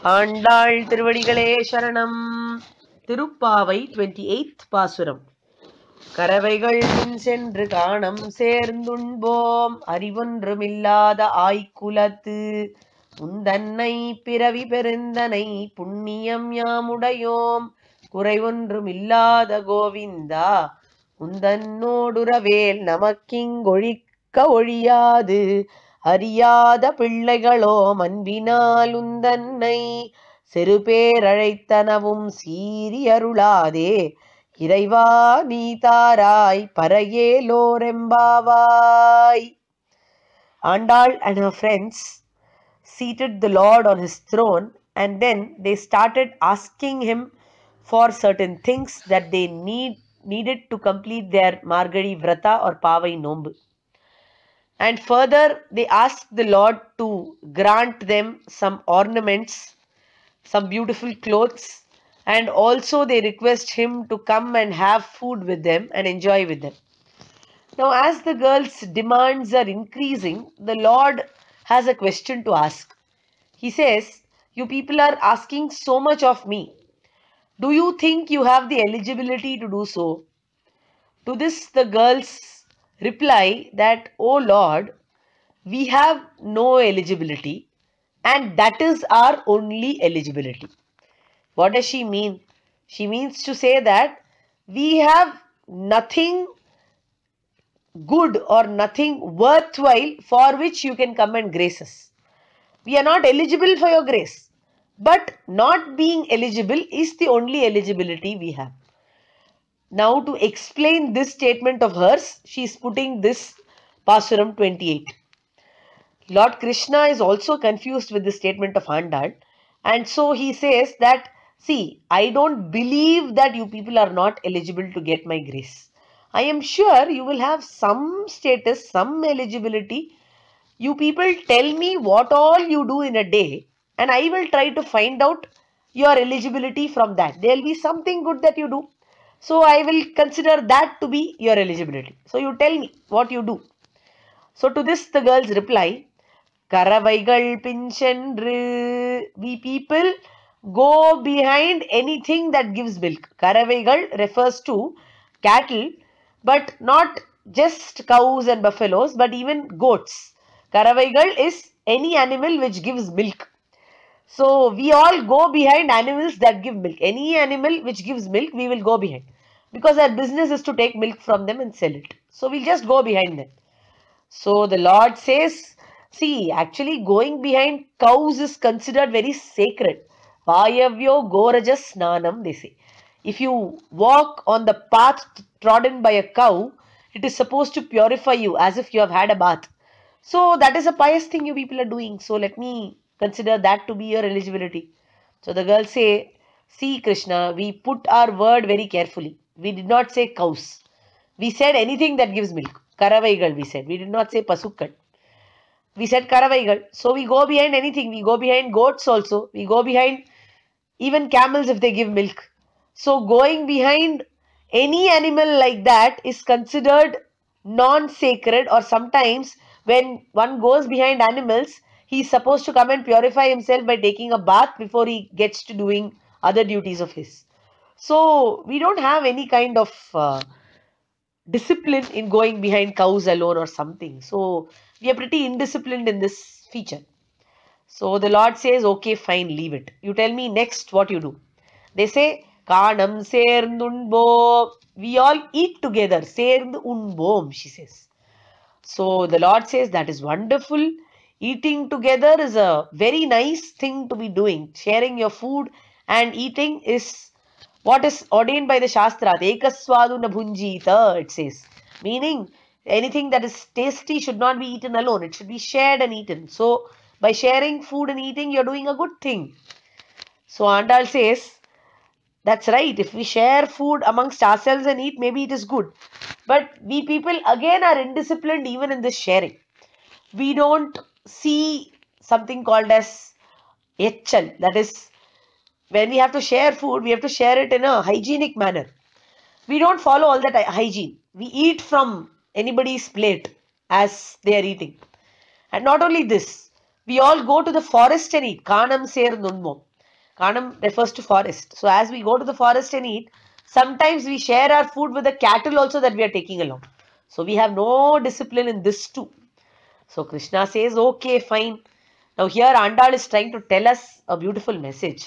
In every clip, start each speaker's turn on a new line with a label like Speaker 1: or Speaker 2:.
Speaker 1: ஆண்டாள் திருவடிகளே சரணம். திருப்பாவை 28th பாசுரம். கரவைகள் பின் சென்று காணம் சேர்ந்துண்போம் அறிவொன்றுமில்லாத ஆய்க்குலத்து உந்தன்னை பிறவி பெருந்தனை புண்ணியம் யாமுடையோம் குறைவொன்றுமில்லாத கோவிந்தா உந்தன்னோடுறவேல் நமக்கிங்கொழிக்க ஒழியாது அறியாத பிள்ளைகளோ அன்பினால் உந்தன்னை செருபேரழைத்தனவும் சீரி அருளாதே இறைவா நீ தாராய் பரையேலோரெம்பாவாய். Andal and her friends seated the Lord on his throne, and then they started asking him for certain things that they needed to complete their Margari Vrata or Pavai Nombu. And further, they asked the Lord to grant them some ornaments, some beautiful clothes, and also they request him to come and have food with them and enjoy with them. Now, as the girls' demands are increasing, the Lord has a question to ask. He says, "You people are asking so much of me. Do you think you have the eligibility to do so?" To this, the girls reply that, "Oh Lord, we have no eligibility, and that is our only eligibility." What does she mean? She means to say that we have nothing good or nothing worthwhile for which you can come and grace us. We are not eligible for your grace, but not being eligible is the only eligibility we have. Now, to explain this statement of hers, she is putting this Pasuram 28. Lord Krishna is also confused with the statement of Andal, and so he says that, "See, I don't believe that you people are not eligible to get my grace. I am sure you will have some status, some eligibility. You people tell me what all you do in a day, and I will try to find out your eligibility from that. There will be something good that you do, so I will consider that to be your eligibility. So you tell me what you do." So to this the girls reply, "kaRavaigaL pin sendRu." We people go behind anything that gives milk. kaRavaigaL refers to cattle, but not just cows and buffaloes, but even goats. kaRavaigaL is any animal which gives milk. So we all go behind animals that give milk. Any animal which gives milk, we will go behind, because our business is to take milk from them and sell it. So we'll just go behind them. So the Lord says, see, actually going behind cows is considered very sacred. Vayavyo gorajas snanam, they say. If you walk on the path trodden by a cow, it is supposed to purify you as if you have had a bath. So that is a pious thing you people are doing. So let me consider that to be your eligibility. So the girls say, "See Krishna, we put our word very carefully. We did not say cows. We said anything that gives milk. kaRavaigaL we said. We did not say pasukkat. We said kaRavaigaL. So we go behind anything. We go behind goats also. We go behind even camels if they give milk. So going behind any animal like that is considered non-sacred, or sometimes when one goes behind animals, he is supposed to come and purify himself by taking a bath before he gets to doing other duties of his. So we don't have any kind of discipline in going behind cows alone or something. So we are pretty indisciplined in this feature." So the Lord says, "Okay, fine, leave it. You tell me next what you do." They say, "Kanam sernunbo." We all eat together. Sernd unbom, she says. So the Lord says, that is wonderful. Eating together is a very nice thing to be doing. Sharing your food and eating is what is ordained by the Shastrat. Ekaswadu na bhunjita, it says. Meaning, anything that is tasty should not be eaten alone. It should be shared and eaten. So, by sharing food and eating, you're doing a good thing. So, Andal says, that's right. If we share food amongst ourselves and eat, maybe it is good. But we people again are indisciplined even in this sharing. We don't see something called as etchal. That is, when we have to share food, we have to share it in a hygienic manner. We don't follow all that hygiene. We eat from anybody's plate as they are eating. And not only this, we all go to the forest and eat. Kanam ser nunmo. Kanam refers to forest. So as we go to the forest and eat, sometimes we share our food with the cattle also that we are taking along. So we have no discipline in this too. So Krishna says, okay, fine. Now here Andal is trying to tell us a beautiful message.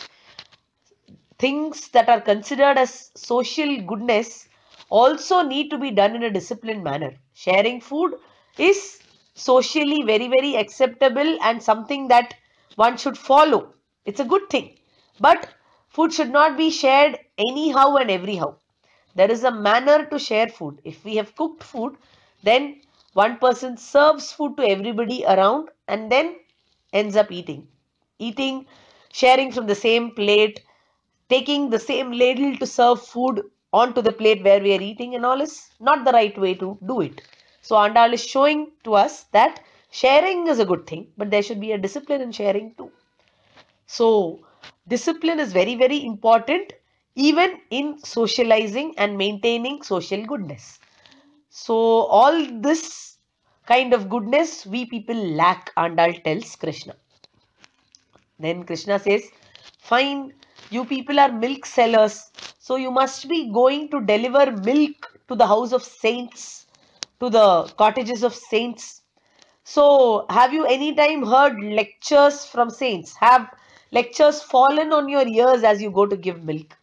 Speaker 1: Things that are considered as social goodness also need to be done in a disciplined manner. Sharing food is socially very, very acceptable and something that one should follow. It's a good thing. But food should not be shared anyhow and everyhow. There is a manner to share food. If we have cooked food, then one person serves food to everybody around and then ends up eating. Eating, sharing from the same plate, taking the same ladle to serve food onto the plate where we are eating and all is not the right way to do it. So Andal is showing to us that sharing is a good thing, but there should be a discipline in sharing too. So discipline is very, very important even in socializing and maintaining social goodness. So all this kind of goodness we people lack, Andal tells Krishna. Then Krishna says, fine, you people are milk sellers. So you must be going to deliver milk to the house of saints, to the cottages of saints. So have you any time heard lectures from saints? Have lectures fallen on your ears as you go to give milk?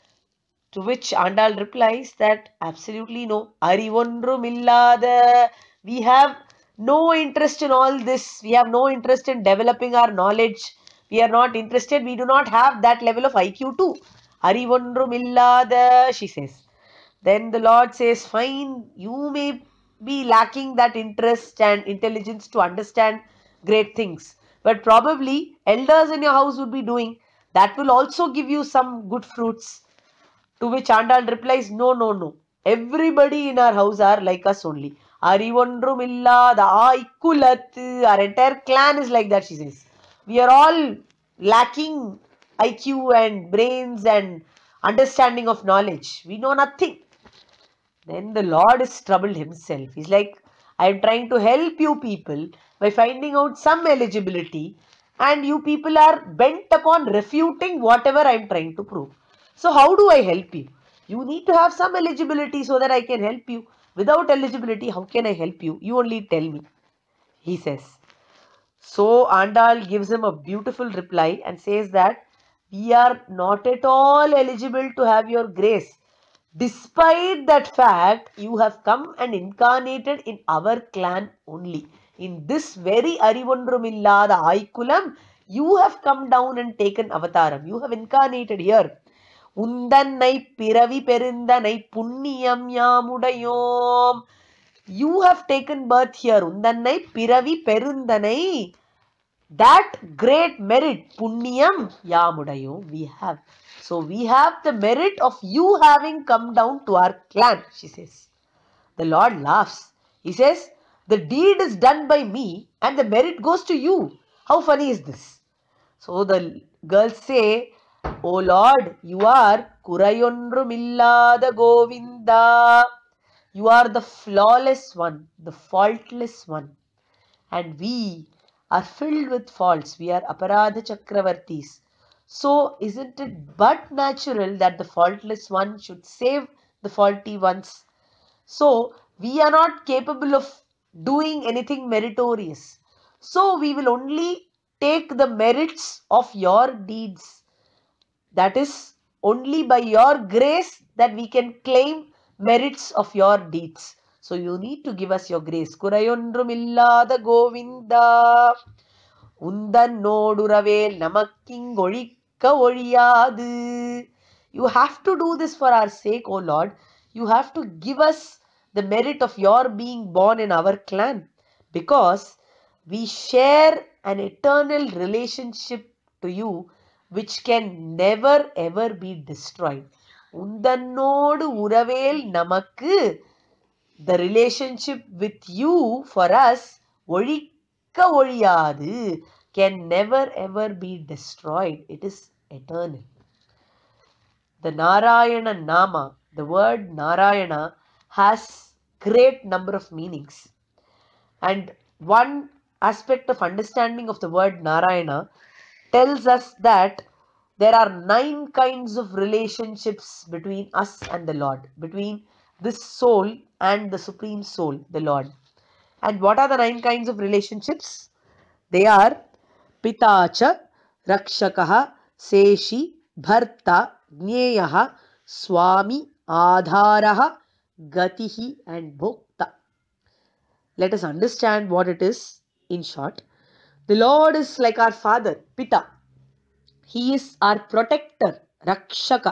Speaker 1: To which Andal replies that absolutely no. Arivondrumillada. We have no interest in all this. We have no interest in developing our knowledge. We are not interested. We do not have that level of IQ too. Arivondrumillada, she says. Then the Lord says, fine, you may be lacking that interest and intelligence to understand great things. But probably elders in your house would be doing. That will also give you some good fruits. To which Andal replies, no, no, no. Everybody in our house are like us only. Arivondrumilla, the Aikulat, our entire clan is like that, she says. We are all lacking IQ and brains and understanding of knowledge. We know nothing. Then the Lord is troubled himself. He's like, I am trying to help you people by finding out some eligibility, and you people are bent upon refuting whatever I am trying to prove. So how do I help you? You need to have some eligibility so that I can help you. Without eligibility, how can I help you? You only tell me, he says. So Andal gives him a beautiful reply and says that we are not at all eligible to have your grace. Despite that fact, you have come and incarnated in our clan only. In this very Arivondrumilla, the Aikulam, you have come down and taken avataram. You have incarnated here. Undannai piravi perindannai punniyam yamudayom. You have taken birth here. Undannai piravi perundanai. That great merit, punyam yamudayo, we have. So we have the merit of you having come down to our clan, she says. The Lord laughs. He says, the deed is done by me and the merit goes to you. How funny is this? So the girls say, O Lord, you are Kurayondrumillada Govinda. You are the flawless one, the faultless one. And we are filled with faults. We are aparadha chakravartis. So isn't it but natural that the faultless one should save the faulty ones? So we are not capable of doing anything meritorious. So we will only take the merits of your deeds. That is only by your grace that we can claim merits of your deeds. So you need to give us your grace. Kurayondrumillada Govinda Undan Noduravel Namakkingolika Oliyadu. You have to do this for our sake, O Lord. You have to give us the merit of your being born in our clan, because we share an eternal relationship to you which can never ever be destroyed. Undannodu Uravel Namakku, the relationship with you for us, Olika Oliyadu, can never ever be destroyed. It is eternal. The Narayana Nama, the word Narayana, has great number of meanings. And one aspect of understanding of the word Narayana tells us that there are 9 kinds of relationships between us and the Lord, between this soul and the Supreme Soul, the Lord. And what are the 9 kinds of relationships? They are Pitacha, Rakshakaha, Seshi, Bharta, Jneyaha, Swami, Adharaha, Gatihi and Bhokta. Let us understand what it is in short. The Lord is like our father, Pita. He is our protector, Rakshaka.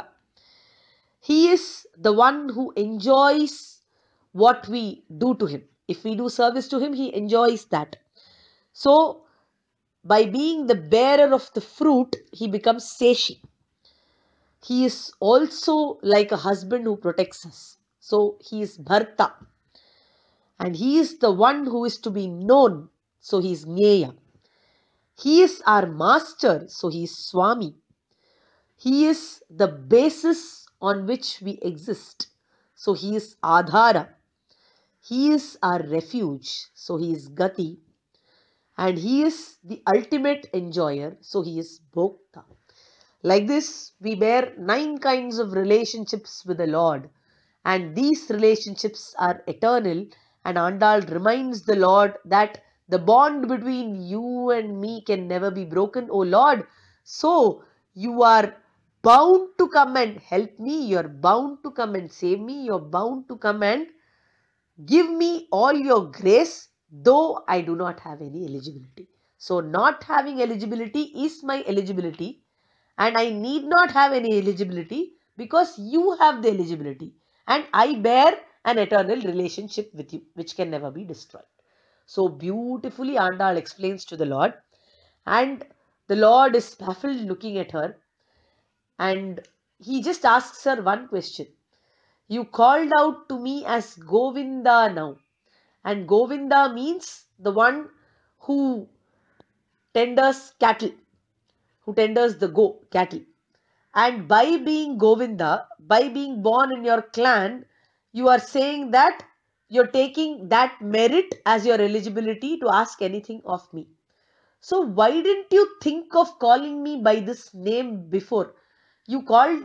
Speaker 1: He is the one who enjoys what we do to him. If we do service to him, he enjoys that. So, by being the bearer of the fruit, he becomes Seshi. He is also like a husband who protects us. So, he is Bharta. And he is the one who is to be known. So, he is Jneya. He is our master. So, he is Swami. He is the basis on which we exist. So, he is Adhara. He is our refuge. So, he is Gati. And he is the ultimate enjoyer. So, he is Bhokta. Like this, we bear 9 kinds of relationships with the Lord. And these relationships are eternal. And Andal reminds the Lord that the bond between you and me can never be broken, O Lord. So, you are bound to come and help me. You are bound to come and save me. You are bound to come and give me all your grace, though I do not have any eligibility. So, not having eligibility is my eligibility. And I need not have any eligibility because you have the eligibility. And I bear an eternal relationship with you, which can never be destroyed. So beautifully Andal explains to the Lord. And the Lord is baffled looking at her. And he just asks her one question. You called out to me as Govinda now. And Govinda means the one who tenders cattle, who tenders the cattle. And by being Govinda, by being born in your clan, you are saying that you're taking that merit as your eligibility to ask anything of me. So why didn't you think of calling me by this name before? You called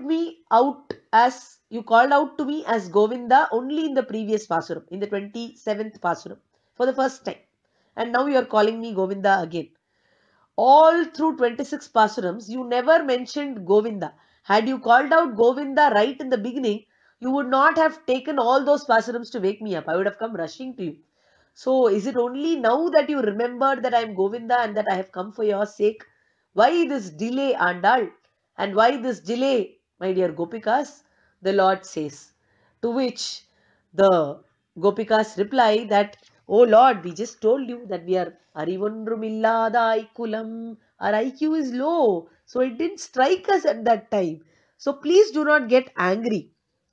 Speaker 1: out to me as Govinda only in the previous Pasuram, in the 27th Pasuram, for the first time. And now you are calling me Govinda again. All through 26 Pasurams, you never mentioned Govinda. Had you called out Govinda right in the beginning, you would not have taken all those Pasurams to wake me up. I would have come rushing to you. So, is it only now that you remembered that I am Govinda and that I have come for your sake? Why this delay, Andal? And why this delay, my dear Gopikas? The Lord says. To which the Gopikas reply that, oh Lord, we just told you that we are Arivondrumillada Ikulam. Our IQ is low. So it didn't strike us at that time. So please do not get angry.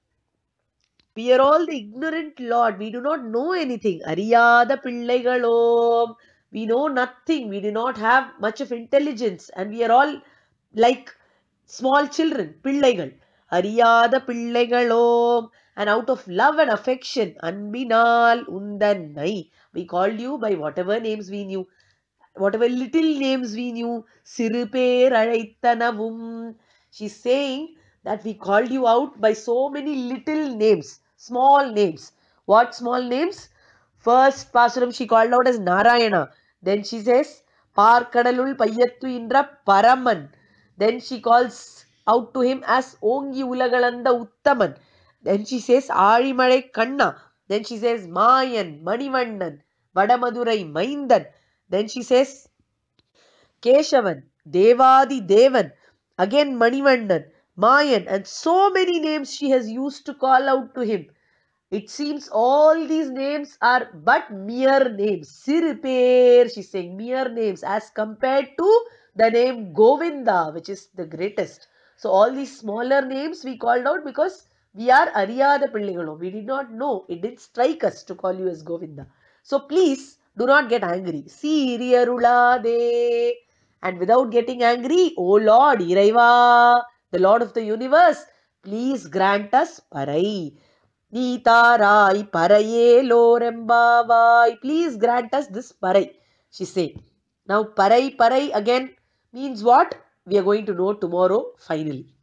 Speaker 1: We are all the ignorant, Lord. We do not know anything. Ariyada Pillaigalom. We know nothing. We do not have much of intelligence. And we are all like small children. Pillaigal. Ariyada Pillaigalom. And out of love and affection, Anbinal Undannai. We called you by whatever names we knew. Whatever little names we knew. Sirupe Raitanavum. She's saying that we called you out by so many little names, small names. What small names? First Pasuram she called out as Narayana. Then she says, Parkadalul Payattu Indra Paraman. Then she calls out to him as Ongi Ulagalanda Uttaman. Then she says, Arimare Kanna. Then she says, Mayan, Manivandan, Vadamadurai, Maindan. Then she says, Keshavan, Devadi Devan, again Manivandan, Mayan, and so many names she has used to call out to him. It seems all these names are but mere names. Siripir, she's saying mere names as compared to the name Govinda, which is the greatest. So all these smaller names we called out because we are Ariyada Pilligalo. We did not know. It didn't strike us to call you as Govinda. So please do not get angry. Siriyarulade. And without getting angry, O Lord, Iraiva, the Lord of the universe, please grant us Parai. Nitarai Paraye Lorembavai. Please grant us this Parai, she said. Now Parai again means what? we are going to know tomorrow finally.